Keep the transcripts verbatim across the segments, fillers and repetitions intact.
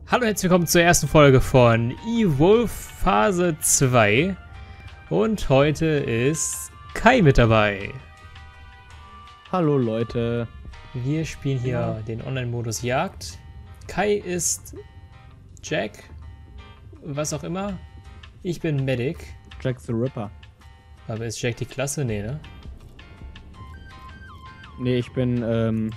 Hallo und herzlich willkommen zur ersten Folge von Evolve Phase zwei. Und heute ist Kai mit dabei. Hallo Leute. Wir spielen hier Ja. den Online-Modus Jagd. Kai ist Jack, was auch immer. Ich bin Medic. Jack the Ripper. Aber ist Jack die Klasse? Nee, ne? Nee, ich bin, ähm...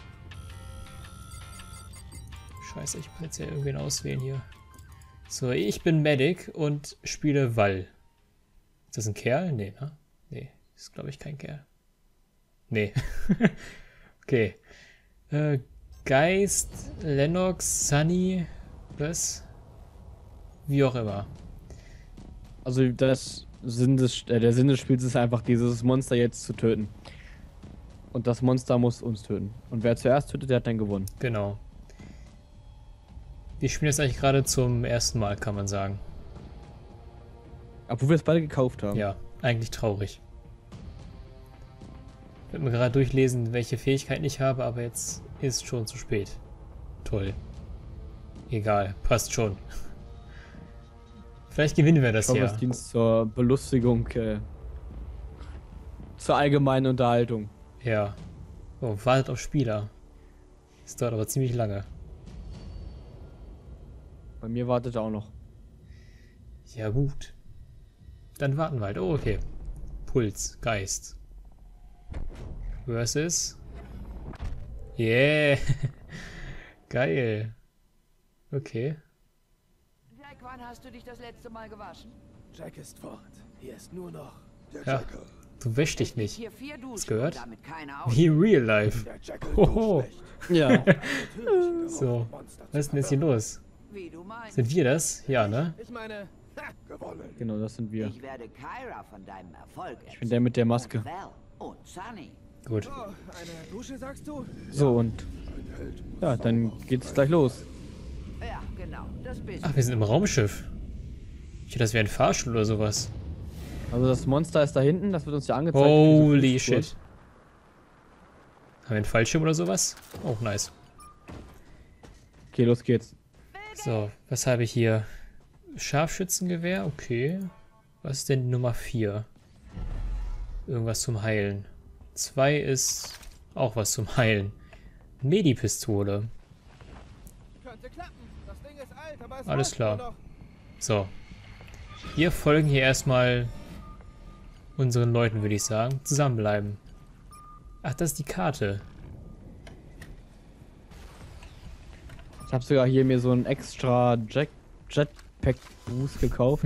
Scheiße, ich muss jetzt ja irgendwen auswählen hier. So, ich bin Medic und spiele Wall. Ist das ein Kerl? Nee, ne? Nee, ist glaube ich kein Kerl. Nee. Okay. Äh, Geist, Lennox, Sunny, was? Wie auch immer. Also das Sinn des, äh, der Sinn des Spiels ist einfach, dieses Monster jetzt zu töten. Und das Monster muss uns töten. Und wer zuerst tötet, der hat dann gewonnen. Genau. Wir spielen jetzt eigentlich gerade zum ersten Mal, kann man sagen. Obwohl wir es beide gekauft haben. Ja, eigentlich traurig. Ich werde mir gerade durchlesen, welche Fähigkeiten ich habe, aber jetzt ist schon zu spät. Toll. Egal, passt schon. Vielleicht gewinnen wir das Ich hoffe, ja. es dient zur Belustigung, äh, zur allgemeinen Unterhaltung. Ja. Oh, wartet auf Spieler. Das dauert aber ziemlich lange. Bei mir wartet er auch noch. Ja gut. Dann warten wir halt. Oh, okay. Puls, Geist. Versus. Yeah. Geil. Okay. Jack, wann hast du dich das letzte Mal gewaschen? Jack ist fort. Hier ist nur noch der Ja. Jackal. Du wäschst dich Es gibt nicht. hier vier Duschen Hast gehört? und damit keine Aus- Wie real life. Der Jackal Hoho. ist schlecht. Ja. Natürlich So. darauf, Monster zu Was ist denn jetzt hier los? Wie du meinst. Sind wir das? Ja, ne? Ich meine, ha, gewonnen. Genau, das sind wir. Ich werde Kyra von deinem Erfolg erzählen. Ich bin der mit der Maske. Und Val und Sunny. Gut. Oh, eine Dusche, sagst du? So, und Ein Held muss ja, dann geht's gleich los. Ja, genau. Das bist Ach, wir sind im Raumschiff. Ich dachte, das wäre ein Fahrstuhl oder sowas. Also das Monster ist da hinten, das wird uns ja angezeigt. Holy durch diese Fußspur. shit. Haben wir einen Fallschirm oder sowas? Oh, nice. Okay, los geht's. So, was habe ich hier? Scharfschützengewehr, okay. Was ist denn Nummer vier? Irgendwas zum Heilen. zwei ist auch was zum Heilen. Medi-Pistole. Könnte klappen. Das Ding ist alt, aber es Alles läuft klar. nur noch. So. Wir folgen hier erstmal unseren Leuten, würde ich sagen. Zusammenbleiben. Ach, das ist die Karte. Ich habe sogar hier mir so einen extra Jack Jetpack Boost gekauft.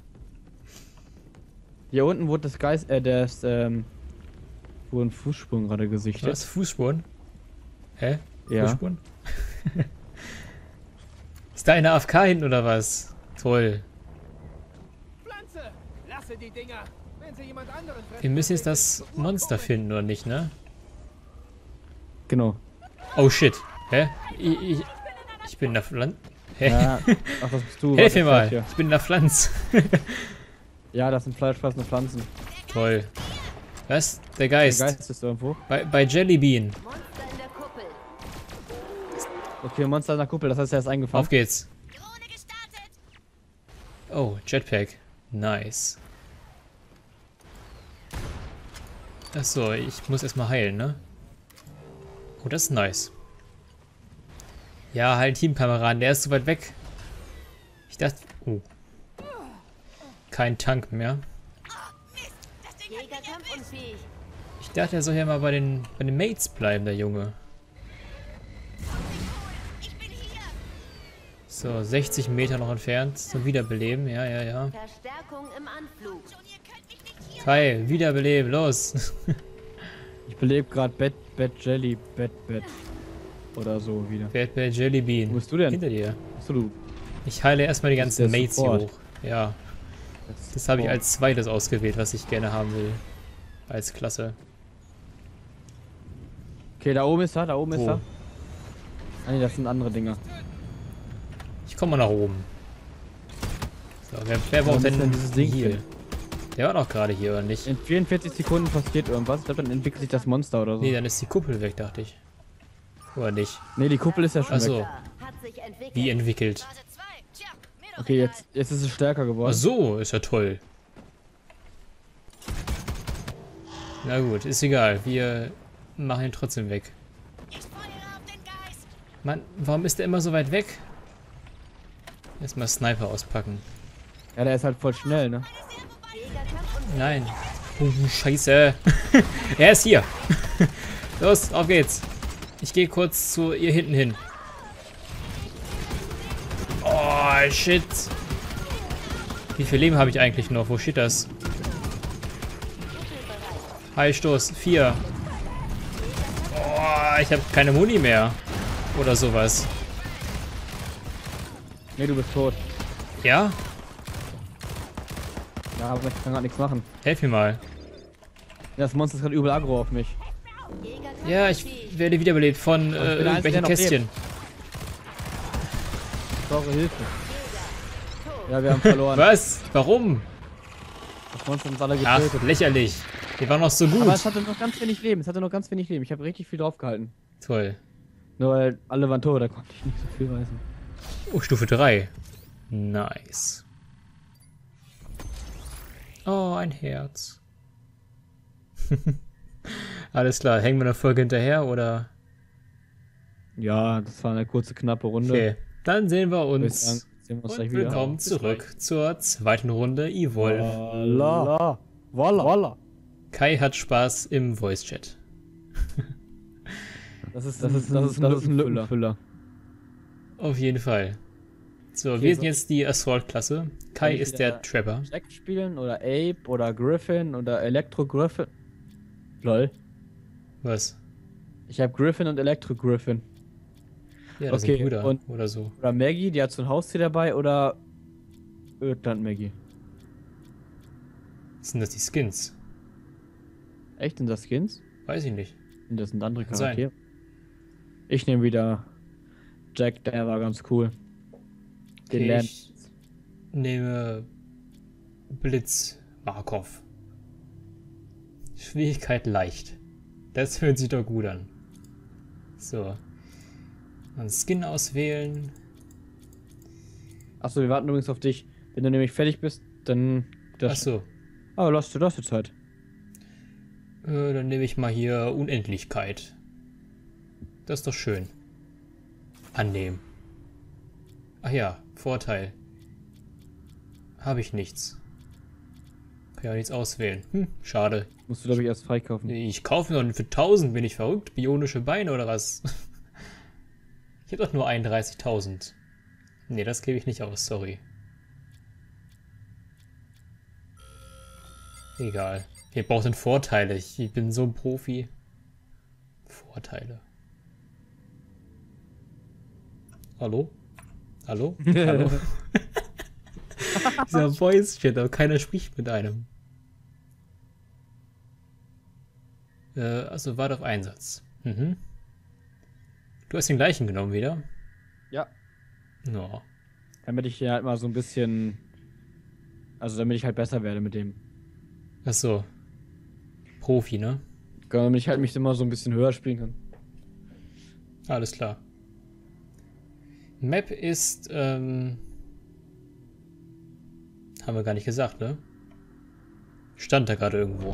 Hier unten wurde das Geist, äh, der ist, ähm, wurden Fußspuren gerade gesichtet. Was? Fußspuren? Hä? Ja. Fußspuren? Ist da eine A F K hinten oder was? Toll. Pflanze! Lasse die Dinger. Wenn sie jemand anderen fressen, Wir müssen jetzt dann das ist es Monster finden, oder nicht, ne? Genau. Oh shit. Hä? Ich, ich, ich bin in der Pflanze. Hä? Ja, ach, das bist du. Helf Warte, mir mal. hier. Ich bin in der Pflanze. Ja, das sind fleischfressende Pflanzen. Toll. Was? Der Der Geist. Geist ist irgendwo. Bei, bei Jellybean. Monster in der Kuppel. Okay, Monster in der Kuppel, das heißt, er ist eingefahren. Auf geht's. Drohne gestartet. Oh, Jetpack. Nice. Achso, ich muss erstmal heilen, ne? Oh, das ist nice. Ja, halt Teamkameraden, der ist so weit weg. Ich dachte... Oh. Kein Tank mehr. Jäger kampfunfähig. Ich dachte, er soll ja mal bei den, bei den Mates bleiben, der Junge. So, sechzig Meter noch entfernt zum Wiederbeleben. Ja, ja, ja. Verstärkung im Anflug. Kai, wiederbeleben, los. Ich belebe gerade Bad, Bad Jelly, Bad, Bad. Oder so wieder. Bad Bad Jellybean. Wo bist du denn? Hinter dir. Achso, du. Ich heile erstmal die Das ist ganzen der Mates hier Support. hoch. Ja, das habe ich als zweites ausgewählt, was ich gerne haben will. Als Klasse. Okay, da oben ist er, da oben ist Wo? er. Ah nee, das sind andere Dinger. Ich komme mal nach oben. So, wer, wer Warum braucht ist denn denn dieses Ding hier? hier? Der war doch gerade hier, oder nicht? In vierundvierzig Sekunden passiert irgendwas. Ich glaube, dann entwickelt sich das Monster oder so. Nee, dann ist die Kuppel weg, dachte ich. Oder nicht? Nee, die Kuppel ist ja schon Achso. weg. Hat sich entwickelt. Wie entwickelt? Phase zwei. Tja, mir doch Okay, egal. jetzt, jetzt ist es stärker Ach geworden. so, ist ja toll. Na gut, ist egal. Wir machen ihn trotzdem weg. Ich feuere auf den Geist. Mann, warum ist der immer so weit weg? Erstmal Sniper auspacken. Ja, der ist halt voll schnell, ne? Jägerkampf und Nein. Oh, Scheiße. Er ist hier. Los, auf geht's. Ich gehe kurz zu ihr hinten hin. Oh, shit. Wie viel Leben habe ich eigentlich noch? Wo steht das? Heilstoß, vier. Oh, ich habe keine Muni mehr. Oder sowas. Nee, du bist tot. Ja? Ja, aber ich kann gerade nichts machen. Helf mir mal. Das Monster ist gerade übel aggro auf mich. Jägerkampf Ja, ich unfähig. werde wiederbelebt von der äh, Einzige, irgendwelchen der noch Kästchen. Ich brauche Hilfe. Ja, wir haben verloren. Was? Warum? Das Monster hat uns alle Ach, getötet. lächerlich. Die waren noch so gut. Aber es hatte noch ganz wenig Leben. Es hatte noch ganz wenig Leben. Ich habe richtig viel draufgehalten. Toll. Nur weil alle waren tot, da konnte ich nicht so viel reißen. Oh, Stufe drei. Nice. Oh, ein Herz. Alles klar, hängen wir eine Folge hinterher oder? Ja, das war eine kurze, knappe Runde. Okay, dann sehen wir Würde ich uns. sagen, sehen wir uns Und gleich wieder. willkommen zurück zur zweiten Runde Evolve. Voila. Voila. Voila. Kai hat Spaß im Voice-Chat. Das ist, das ist, das ist, das ist ein Lückenfüller. Auf jeden Fall. So, Okay, wir so- sind jetzt die Assault-Klasse. Kai ich ist wieder- der Trapper. Jack spielen oder Ape oder Griffin oder Electro Griffin. Lol. Was? Ich habe Griffin und Electro Griffin. Ja, das Okay, sind Brüder und- oder so. Oder Maggie, die hat so ein Haustier dabei oder Ödland Maggie. Sind das die Skins? Echt, sind das Skins? Weiß ich nicht. Und das sind andere Kann sein. Charaktere. Ich nehme wieder Jack, der war ganz cool. Den Okay, lernen. ich nehme Blitz Markov. Schwierigkeit leicht. Das hört sich doch gut an. So. Dann Skin auswählen. Achso, wir warten übrigens auf dich. Wenn du nämlich fertig bist, dann. Das Achso. Aber lass du das jetzt Zeit. Äh, dann nehme ich mal hier Unendlichkeit. Das ist doch schön. Annehmen. Ach ja, Vorteil. Habe ich nichts. Kann ja nichts auswählen. Hm, schade. Musst du, glaube ich, erst freikaufen. Ich kaufe mir doch für tausend, bin ich verrückt? Bionische Beine oder was? Ich habe doch nur einunddreißigtausend. Nee, das gebe ich nicht aus, sorry. Egal. Ihr braucht denn Vorteile. Ich bin so ein Profi. Vorteile. Hallo? Hallo? Hallo? Dieser Voice-Chat, aber keiner spricht mit einem. Äh, also warte auf Einsatz. Mhm. Du hast den gleichen genommen wieder? Ja. No. Damit ich ja halt mal so ein bisschen. Also, damit ich halt besser werde mit dem. Achso. Profi, ne? Damit ich halt mich immer so ein bisschen höher spielen kann. Alles klar. Map ist, ähm... haben wir gar nicht gesagt, ne? Stand da gerade irgendwo.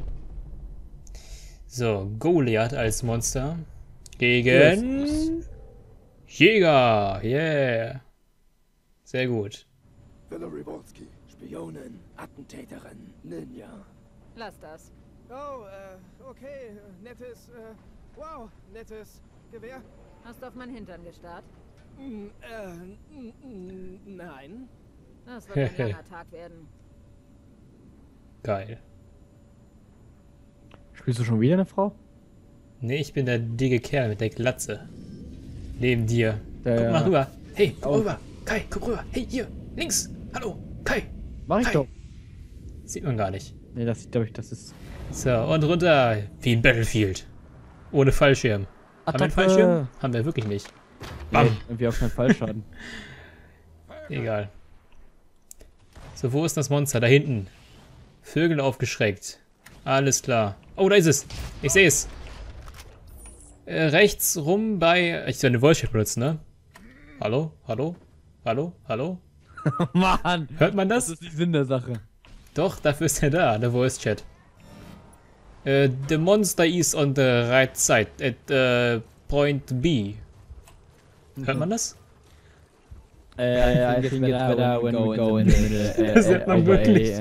So, Goliath als Monster. Gegen... Jäger! Yeah! Sehr gut. Valerie Wolski, Spionin, Attentäterin, Ninja. Lass das. Oh, äh, okay, äh, nettes, äh, wow, nettes Gewehr. Hast du auf meinen Hintern gestarrt? Mm, äh, mm, mm, nein. Das wird ein langer Tag werden. Geil. Spielst du schon wieder eine Frau? Nee, ich bin der dicke Kerl mit der Glatze. Neben dir. Ja, Guck ja. mal rüber. Hey, komm Auf. rüber. Kai, komm rüber. Hey, hier. Links. Hallo. Kai. Mach ich Kai. doch. Sieht man gar nicht. Nee, das glaube ich, das ist. So, und runter. Wie in Battlefield. Ohne Fallschirm. Haben wir einen Attacke. Fallschirm? Haben wir wirklich nicht. Bam. Nee, irgendwie auf keinen Fallschaden. Egal. So, wo ist das Monster? Da hinten. Vögel aufgeschreckt. Alles klar. Oh, da ist es. Ich sehe es. Äh, rechts rum bei... Ich soll eine Voice-Chat benutzen, ne? Hallo? Hallo? Hallo? Hallo? Mann! Hört man Das das? ist die Sinn der Sache. Doch, dafür ist er da, der Voice Chat. Uh, the monster is on the right side at uh, point B. Hört man das? Äh, I think it's better when we go in the middle. Das hört man wirklich.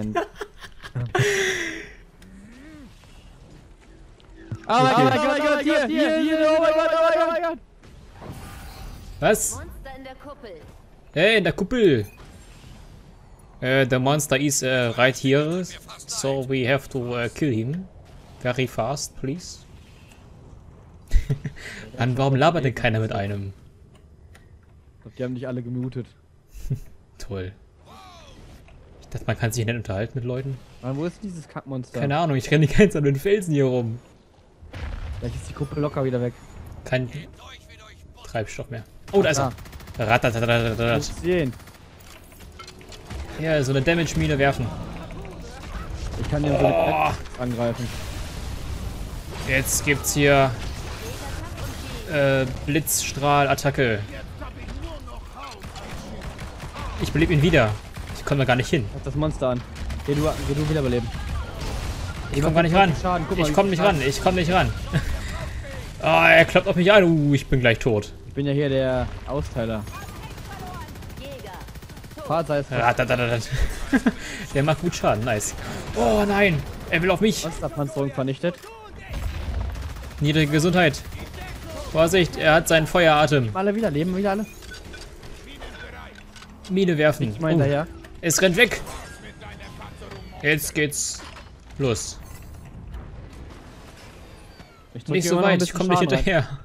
Oh mein Gott, oh mein Gott, hier, hier, hier, oh mein Gott, oh mein Gott, oh mein Gott. Was? Monster in der Kuppel. Hey, in der Kuppel. Uh, the monster is uh, right here, so we have to uh, kill him. Very fast, please. Mann, warum labert denn keiner mit einem? Ich glaub, die haben dich alle gemutet. Toll. Ich dachte, man kann sich nicht unterhalten mit Leuten. Mann, wo ist dieses Kackmonster? Keine Ahnung, ich renne die ganze Zeit an den Felsen hier rum. Vielleicht ist die Kuppel locker wieder weg. Kein Treibstoff mehr. Oh, da ist er. Ratatatatatatat. Muss sehen. Ja, so eine Damage-Mine werfen. Ich kann den so Oh, angreifen. jetzt gibt's hier äh, Blitzstrahl-Attacke. Ich belebe ihn wieder. Ich komme da gar nicht hin. Hab das Monster an. Geh du, geh du wiederbeleben. Ich komme gar nicht ran. Schaden. Guck mal, Ich wie komme viel nicht ran. Ich komme nicht ran. Ah, er kloppt auf mich an. Uh, ich bin gleich tot. Ich bin ja hier der Austeiler. Vater ist Ratatatat. Der macht gut Schaden. Nice. Oh nein. Er will auf mich. Monsterpanzerung vernichtet. Niedrige Gesundheit. Vorsicht, er hat seinen Feueratem. Alle wieder, leben wieder alle. Mine werfen. Ich meine Oh, daher. es rennt weg. Jetzt geht's los. Ich drück Nicht hier so immer noch ein weit, ich bisschen komme nicht Schaden rein. hinterher.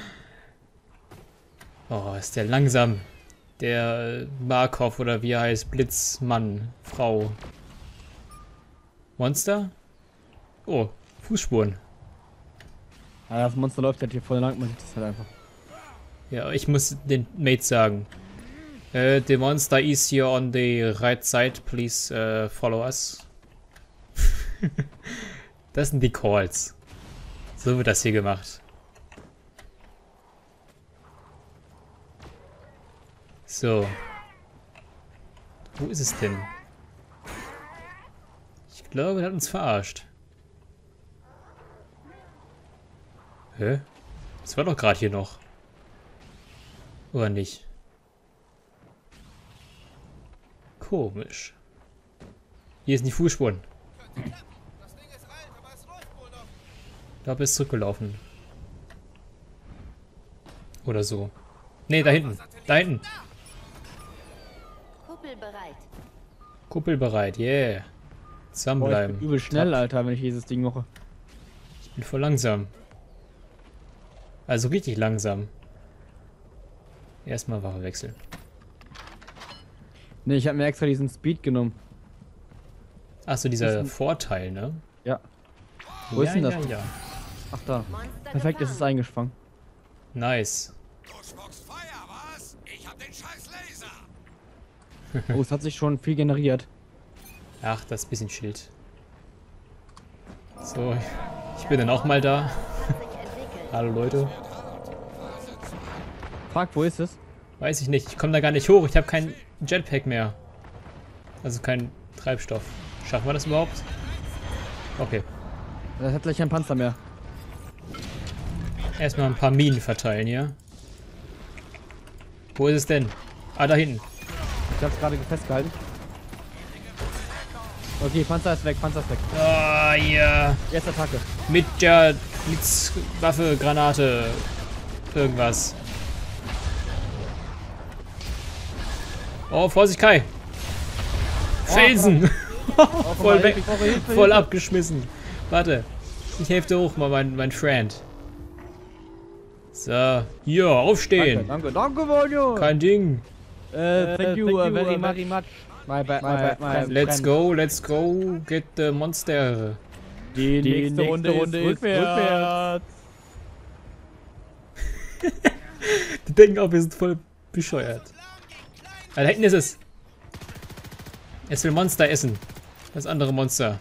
Oh, ist der langsam. Der Markov oder wie er heißt. Blitzmann. Frau. Monster? Oh, Fußspuren. Ja, das Monster läuft halt hier voll lang, man sieht das halt einfach. Ja, ich muss den Mates sagen. Uh, the monster is here on the right side. Please uh, follow us. Das sind die Calls. So wird das hier gemacht. So. Wo ist es denn? Ich glaube, er hat uns verarscht. Hä? Das war doch gerade hier noch. Oder nicht? Komisch. Hier sind die Fußspuren. Ich glaube, er ist zurückgelaufen. Oder so. Ne, da hinten. Da hinten. Kuppel bereit. Kuppel bereit, yeah. Boah, ich Zusammenbleiben. bin übel schnell, Alter, wenn ich dieses Ding mache. Ich bin voll langsam. Also richtig langsam. Erstmal Waffe wechseln. Ne, ich habe mir extra diesen Speed genommen. Achso, dieser Vorteil, ne? Ja. Wo ist denn das? Ja, ja. Ach da. Monster Perfekt, ist es gefangen. eingefangen. Nice. Oh, es hat sich schon viel generiert. Ach, das ist ein bisschen Schild. So, ich bin dann auch mal da. Hallo Leute. Frag, wo ist es? Weiß ich nicht, ich komme da gar nicht hoch. Ich habe kein Jetpack mehr. Also kein Treibstoff. Schaffen wir das überhaupt? Okay. Das hat gleich keinen Panzer mehr. Erstmal ein paar Minen verteilen hier. Wo ist es denn? Ah, da hinten. Ich hab's gerade festgehalten. Okay, Panzer ist weg, Panzer ist weg. Ah, ja. Jetzt Attacke. Mit der Blitzwaffe, Granate. Irgendwas. Oh, Vorsicht, Kai. Felsen. Voll weg. Ich brauche Hilfe, Voll Hilfe. abgeschmissen. Warte. Ich helfe dir hoch, mal mein, mein Friend. So. Hier, aufstehen. Danke, danke, danke, Monjo. Kein Ding. Uh, thank you uh, very much. My bad, my bad, my bad. Let's go, let's go. Get the monster. Die, Die nächste, nächste Runde, Runde ist ist rückwärts. Die denken auch, wir sind voll bescheuert. Ah, da hinten ist es. Es will Monster essen. Das andere Monster.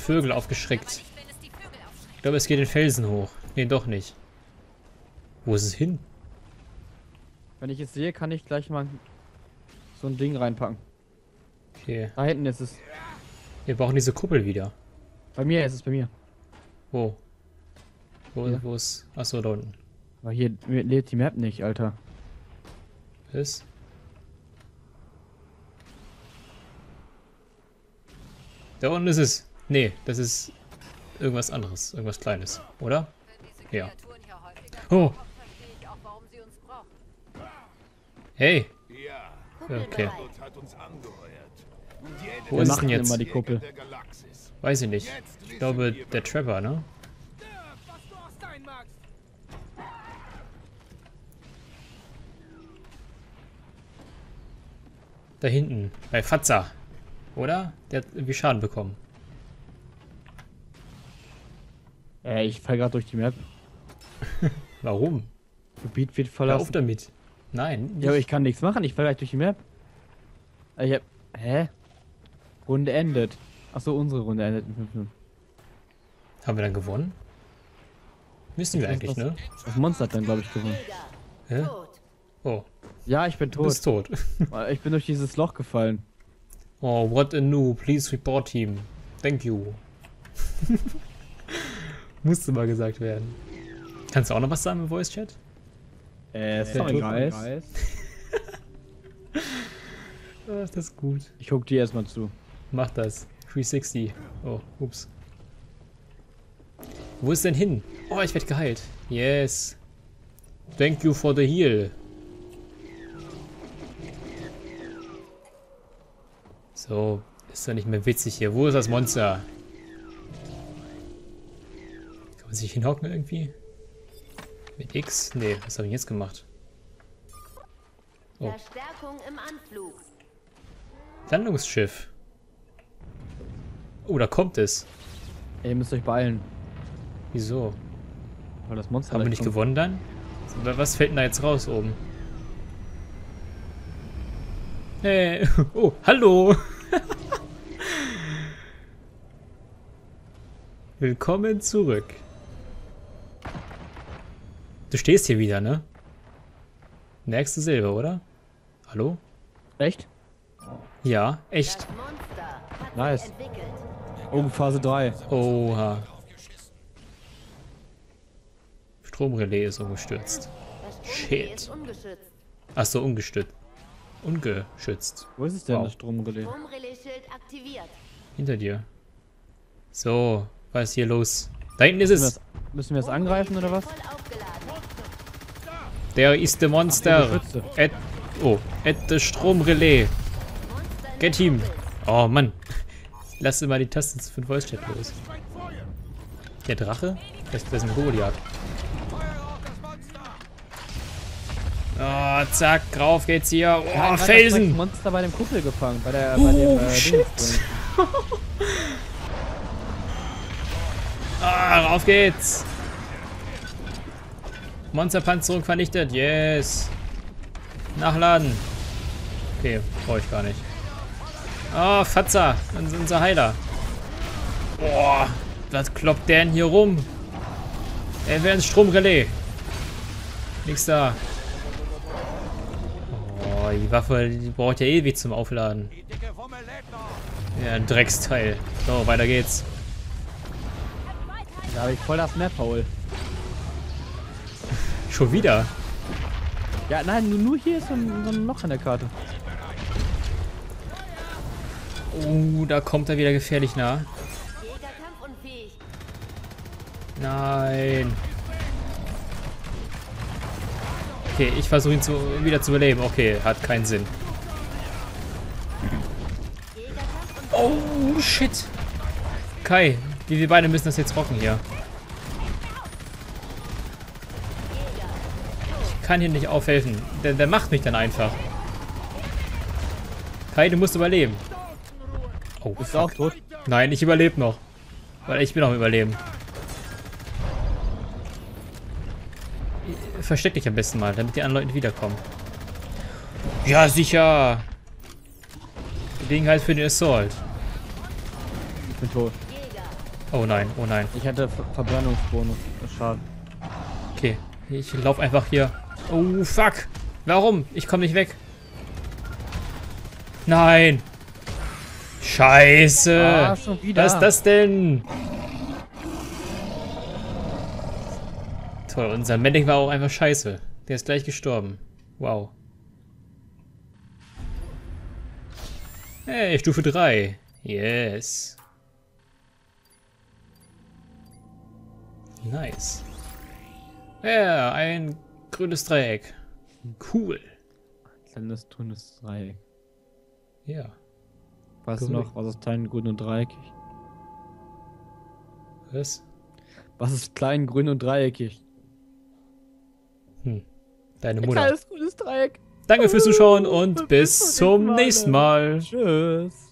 Vögel aufgeschreckt. Ich glaube, es geht den Felsen hoch. Nee, doch nicht. Wo ist es hin? Wenn ich es sehe, kann ich gleich mal so ein Ding reinpacken. Okay. Da hinten ist es. Wir brauchen diese Kuppel wieder. Bei mir ist es bei mir. Wo? Wo, Hier. wo ist... Achso, da unten. Aber hier lädt die Map nicht, Alter. Ist? Da unten ist es. Nee, das ist irgendwas anderes. Irgendwas Kleines. Oder? Ja. Oh. Hey. Okay. Wo Wir ist es machen denn jetzt? immer die Kuppel. Weiß ich nicht. Ich glaube, der Trevor, ne? Was du auch sein magst. Da hinten. Bei Fatza. Oder? Der hat irgendwie Schaden bekommen. Äh, ich fall gerade durch die Map. Warum? Gebiet wird Hör auf verlassen. damit. Nein. Ja, aber ich kann nichts machen. Ich fall gleich durch die Map. Ich hab... Hä? Runde endet. Achso, unsere Runde endet in fünf Minuten. Haben wir dann gewonnen? Müssen wir eigentlich, das, ne? Das Monster hat dann, glaube ich, gewonnen. Hä? Oh, Ja, ich bin du tot. bist tot. Ich bin durch dieses Loch gefallen. Oh, what a noob. Please report him. Thank you. Musste mal gesagt werden. Kannst du auch noch was sagen im Voice-Chat? Äh, sorry, sorry, guys. guys. Ah, das ist gut. Ich guck dir erstmal zu. Mach das. dreihundertsechzig. Oh, ups. Wo ist denn hin? Oh, ich werde geheilt. Yes. Thank you for the heal. So, ist doch nicht mehr witzig hier. Wo ist das Monster? Kann man sich hinhocken irgendwie? Mit X? Nee, was habe ich jetzt gemacht? Oh. Verstärkung im Anflug. Landungsschiff. Oh, da kommt es. Ey, ihr müsst euch beeilen. Wieso? Weil das Monster Haben wir gleich nicht kommt. gewonnen dann? Was fällt denn da jetzt raus oben? Hey. Oh, hallo. Willkommen zurück. Du stehst hier wieder, ne? Merkst du selber, oder? Hallo? Echt? Ja, echt. Das Monster hat Nice. sich entwickelt. Oh, Phase drei. Oha. Stromrelais ist umgestürzt. Das Shit. Stromrelais ist ungeschützt. Achso, ungestützt. Ungeschützt. Wo ist es denn, Wow. das Stromrelais? Stromrelais-Schild aktiviert. Hinter dir. So, was ist hier los? Da hinten ist Müssen wir es. das, müssen wir das angreifen oder was? Voll aufgeladen. Der ist der Monster. Geschütze. At, oh, at the Stromrelais. Monster in Get der him. Kuppel. Oh Mann. Lass immer die Taste für den Voice Chat los. Der Drache? Das das ist ein Goliath. Oh, zack, rauf geht's hier. Ja, Oh, gerade Das Felsen. Monster bei dem Kuppel gefangen. Bei der. Oh, bei dem, äh, shit. Dings drin. Ah, rauf geht's. Monsterpanzerung vernichtet. Yes. Nachladen. Okay, brauche ich gar nicht. Oh, Fatza. Unser, unser Heiler. Boah, was kloppt der denn hier rum? Er will ins Stromrelais. Nix da. Oh, die Waffe, die braucht ja ewig zum Aufladen. Ja, ein Drecksteil. So, weiter geht's. Da habe ich voll das Map-Hole. Schon wieder. Ja, nein, nur, nur hier ist so ein, so ein Loch in der Karte. Oh, da kommt er wieder gefährlich nah. Jäger kampfunfähig. Nein. Okay, ich versuche ihn zu, wieder zu überleben. Okay, hat keinen Sinn. Jäger kampfunfähig. Oh, shit. Kai, wir, wir beide müssen das jetzt rocken hier. Ich kann hier nicht aufhelfen. Der, der macht mich dann einfach. Kai, du musst überleben. Oh, Bist du auch tot? Nein, ich überlebe noch. Weil ich bin noch im Überleben. Versteck dich am besten mal, damit die anderen Leute wiederkommen. Ja, sicher. Gelegenheit für den Assault. Ich bin tot. Jäger Oh nein, oh nein. Ich hatte Ver Verbrennungsbonus. Schade. Okay, ich laufe einfach hier. Oh, fuck. Warum? Ich komme nicht weg. Nein. Scheiße. Ah, schon wieder. Was ist das denn? Toll, unser Medic war auch einfach scheiße. Der ist gleich gestorben. Wow. Hey, Stufe drei. Yes. Nice. Ja, ein grünes Dreieck. Cool. Kleines grünes Dreieck. Ja. Weißt du Cool. noch, was ist klein, grün und dreieckig? Was? Was ist klein, grün und dreieckig? Hm. Deine Ein Mutter. kleines grünes Dreieck. Danke fürs Zuschauen und bis zum nächsten Mal. Tschüss.